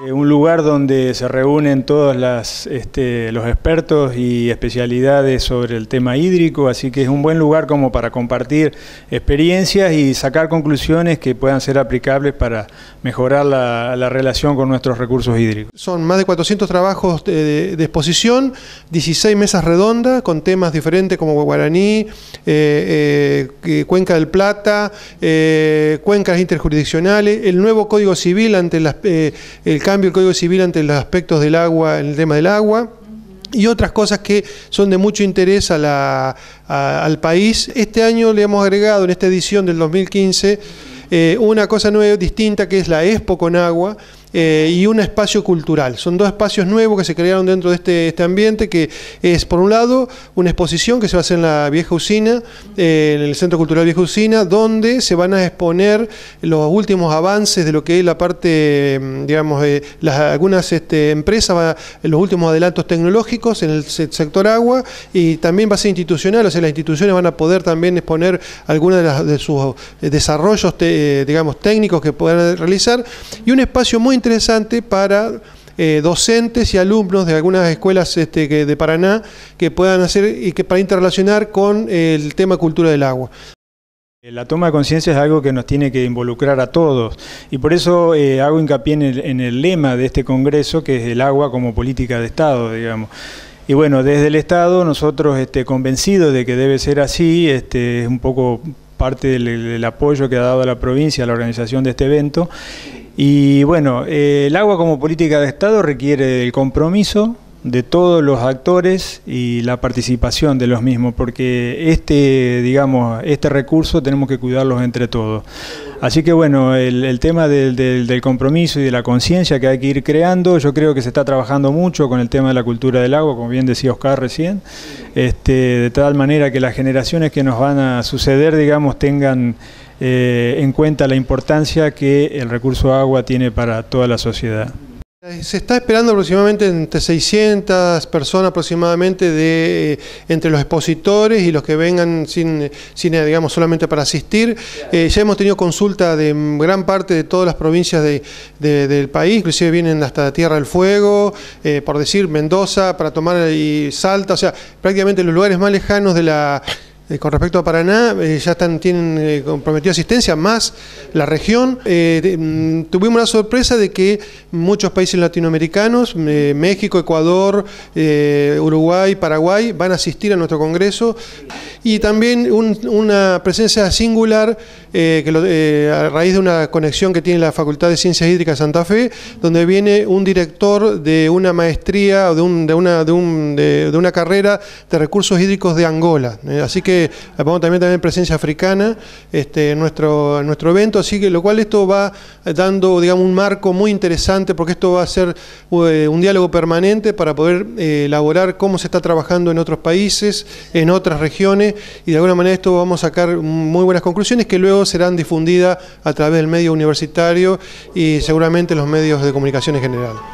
Un lugar donde se reúnen todos los expertos y especialidades sobre el tema hídrico, así que es un buen lugar como para compartir experiencias y sacar conclusiones que puedan ser aplicables para mejorar la relación con nuestros recursos hídricos. Son más de 400 trabajos de exposición, 16 mesas redondas con temas diferentes como guaraní, Cuenca del Plata, cuencas interjurisdiccionales, el nuevo Código Civil ante el cambio del Código Civil ante los aspectos del agua, el tema del agua, y otras cosas que son de mucho interés al país. Este año le hemos agregado en esta edición del 2015 una cosa nueva, distinta, que es la Expo con Agua, y un espacio cultural. Son dos espacios nuevos que se crearon dentro de este ambiente, que es, por un lado, una exposición que se va a hacer en la Vieja Usina, en el Centro Cultural Vieja Usina, donde se van a exponer los últimos avances de lo que es la parte, digamos, algunas empresas, los últimos adelantos tecnológicos en el sector agua, y también va a ser institucional, o sea, las instituciones van a poder también exponer algunos de sus desarrollos, digamos, técnicos que puedan realizar, y un espacio muy interesante para docentes y alumnos de algunas escuelas de Paraná que puedan hacer y que para interrelacionar con el tema cultura del agua. La toma de conciencia es algo que nos tiene que involucrar a todos y por eso hago hincapié en el lema de este congreso, que es el agua como política de Estado, digamos. Y bueno, desde el Estado nosotros convencidos de que debe ser así, es un poco parte del apoyo que ha dado la provincia a la organización de este evento. Y bueno, el agua como política de Estado requiere el compromiso de todos los actores y la participación de los mismos, porque digamos, este recurso tenemos que cuidarlos entre todos. Así que bueno, el tema del compromiso y de la conciencia que hay que ir creando, yo creo que se está trabajando mucho con el tema de la cultura del agua, como bien decía Oscar recién, de tal manera que las generaciones que nos van a suceder, digamos, tengan en cuenta la importancia que el recurso agua tiene para toda la sociedad. Se está esperando aproximadamente entre 600 personas aproximadamente entre los expositores y los que vengan sin digamos, solamente para asistir. Ya hemos tenido consulta de gran parte de todas las provincias del país, inclusive vienen hasta Tierra del Fuego, por decir Mendoza, para tomar y Salta, o sea, prácticamente los lugares más lejanos con respecto a Paraná, ya tienen comprometido asistencia, más la región. Tuvimos la sorpresa de que muchos países latinoamericanos, México, Ecuador, Uruguay, Paraguay, van a asistir a nuestro congreso. Y también una presencia singular a raíz de una conexión que tiene la Facultad de Ciencias Hídricas de Santa Fe, donde viene un director de una maestría o de una carrera de recursos hídricos de Angola. Así que vamos también presencia africana en nuestro evento, así que lo cual esto va dando, digamos, un marco muy interesante, porque esto va a ser un diálogo permanente para poder elaborar cómo se está trabajando en otros países, en otras regiones, y de alguna manera esto vamos a sacar muy buenas conclusiones que luego serán difundidas a través del medio universitario y seguramente los medios de comunicación en general.